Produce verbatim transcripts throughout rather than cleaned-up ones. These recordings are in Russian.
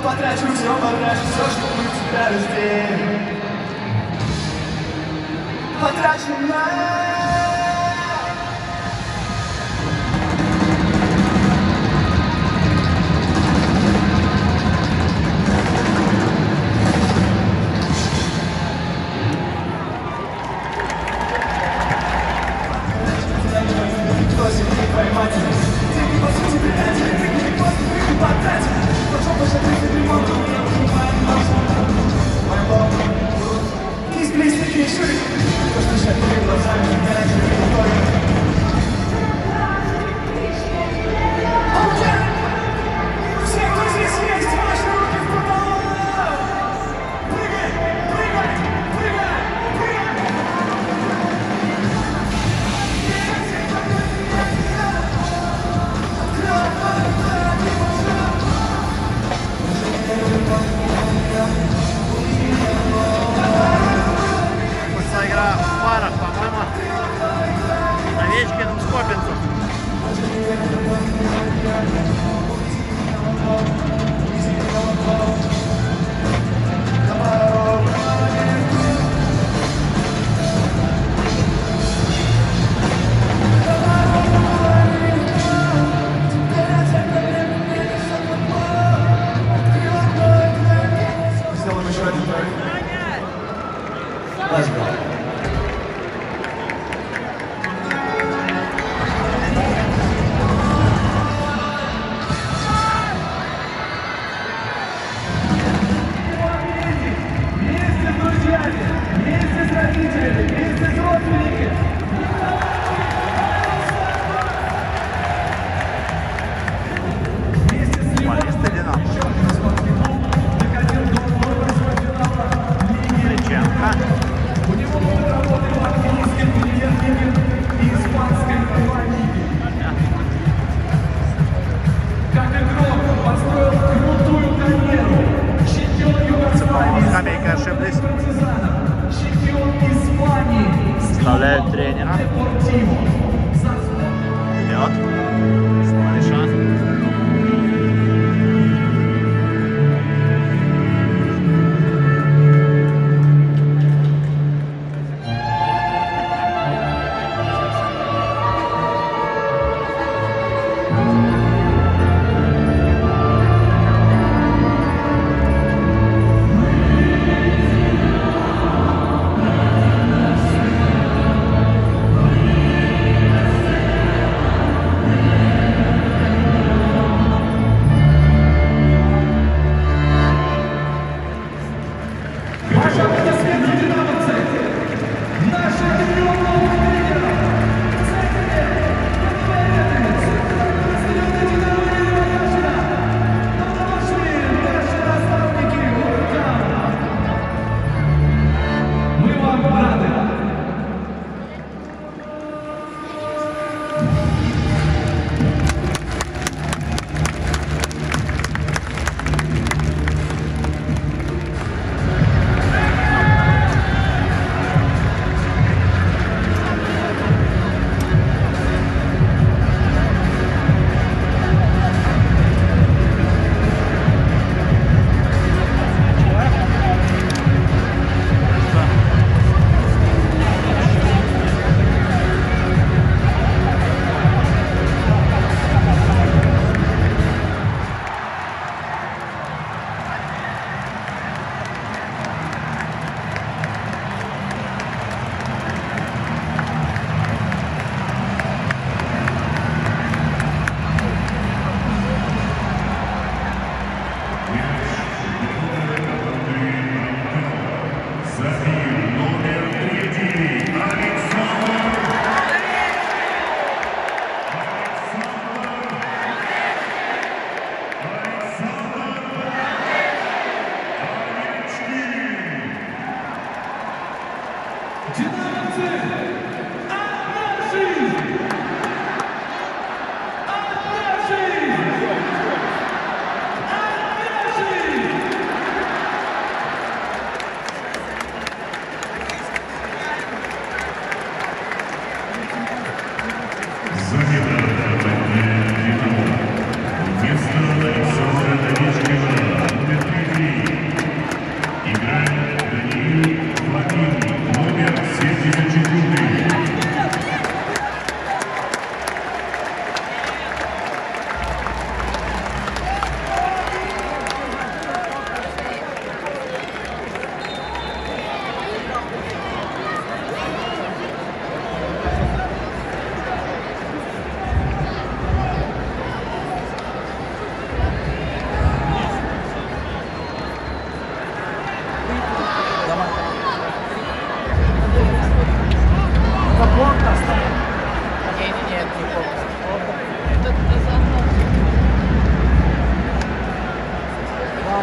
Потрачу все, потрачу все, что мы тебя разделим. Потрачу на... Кто сильнее твоей матери? Деньги по сути приятели, ты не просто ты потратил. Пошел пошатать ремонт, у меня выживает наш. Мой бог, из близких решили, то, что сейчас перед глазами.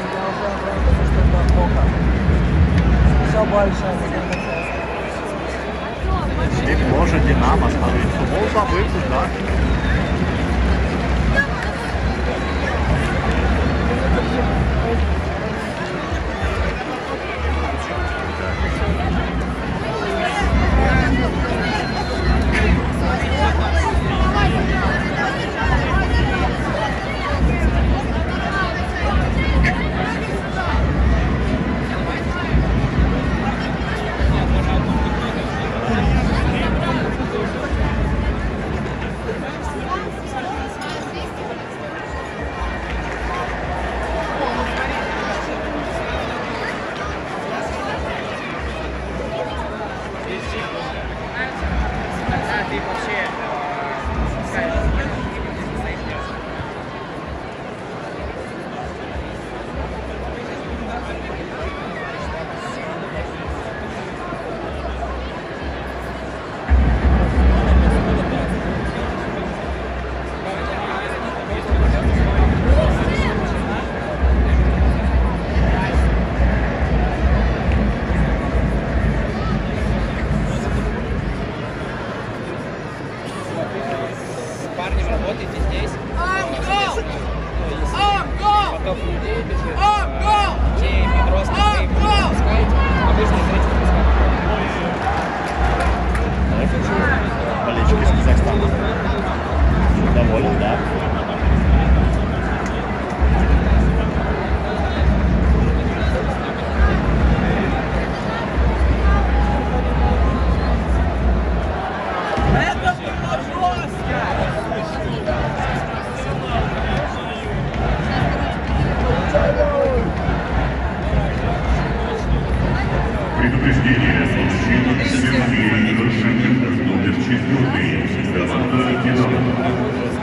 я уже обратился, что это плохо. Все больше. И тоже Динамо, смотри, футбол забытый, да? Болельщик из Казахстана. Доволен, да? Это было жестко! Предупреждение. Мужчина Сергей Горшенев, номер четвертый. Команда «Динамо».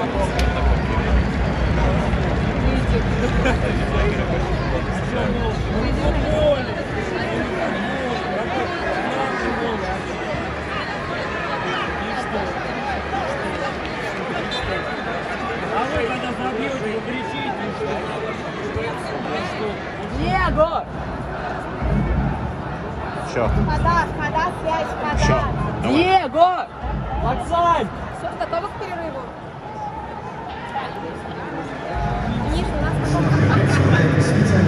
Диего! Чё? Хода, хода, связь, хода. Чё? Диего! Максань! Все, готовы к перерыву? Миш, у нас готово.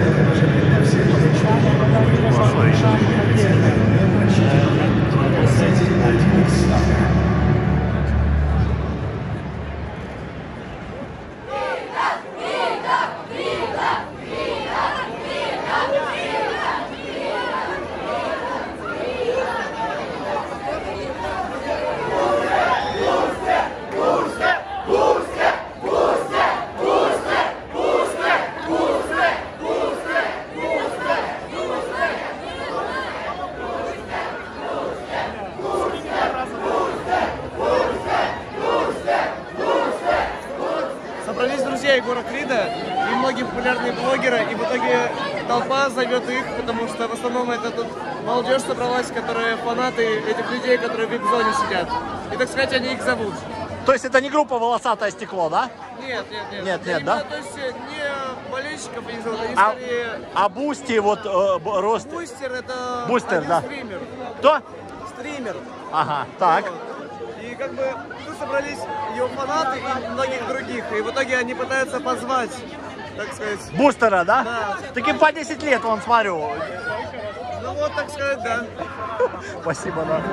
Собрались друзья Егора Крида и многие популярные блогеры, и в итоге толпа зовет их, потому что в основном это тут молодежь собралась, которые фанаты этих людей, которые в вип-зоне сидят. И, так сказать, они их зовут. То есть это не группа «Волосатое стекло», да? Нет, нет, нет. Нет, нет, Именно, да? То есть не болельщиков они зовут, они А, скорее... а Бусти, вот, э, б- рост... Бустер — это Бустер, один да. стример. Кто? Стример. Ага, так. Вот. И как бы тут собрались его фанаты и многих других. И в итоге они пытаются позвать, так сказать. Бустера, да? Да. Таким по десять лет, вон, смотрю. Ну вот, так сказать, да. Спасибо, да.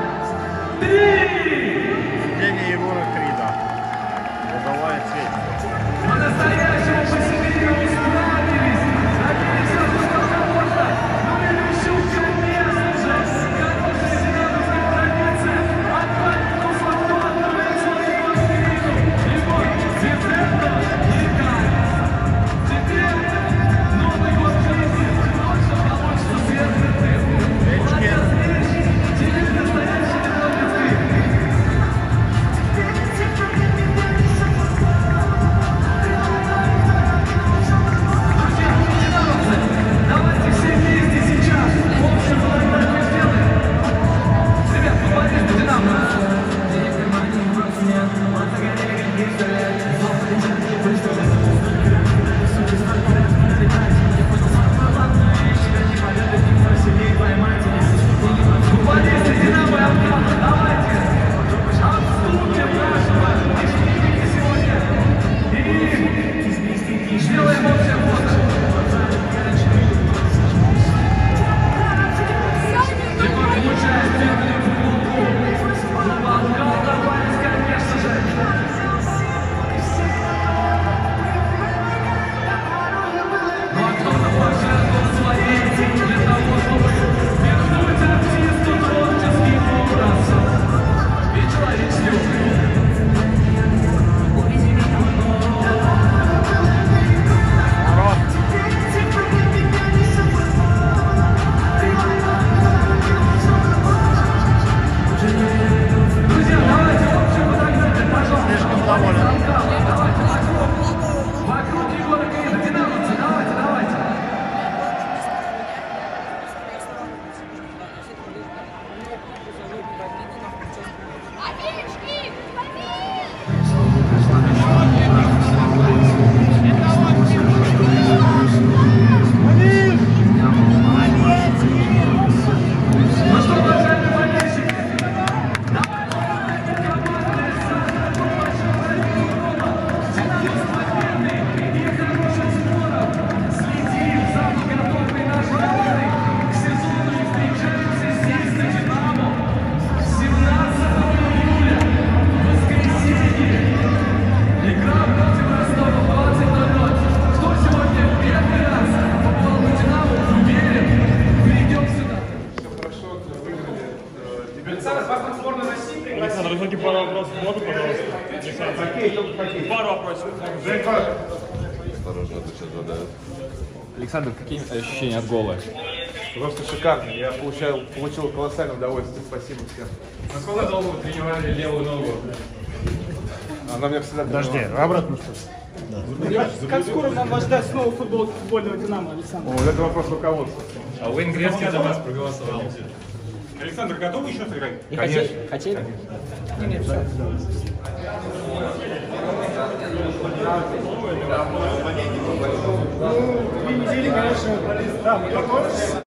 День Егора Крида. Давай ответь. По-настоящему поселению справились. Забились в пустоту можно, но не решил, что место же. Хорошая сенатовская граница. Отдать ту свободу, своему стилю. И вот, Децембр, никак. Теперь Новый год жизни. Больше получится сердце ты. Молодец, вещи. Теперь настоящий народный ты. хоккей, только хоккей. Пару вопросов. Женька. Александр, какие ощущения от гола? Просто шикарно. Я получал, получил колоссальное удовольствие. Спасибо всем. Насколько долго вы тренировали левую ногу? Она мне всегда... Подожди, обратно что? Как скоро нам вас ждать снова футболки футбольного «Динамо», Александр? О, вот это вопрос руководства. А Уэйн Грецкий за вас проголосовал. Александр, готовы еще сыграть? И хотели? Хотели? Не, не, все. Ну, две недели, конечно, да, мы готовы.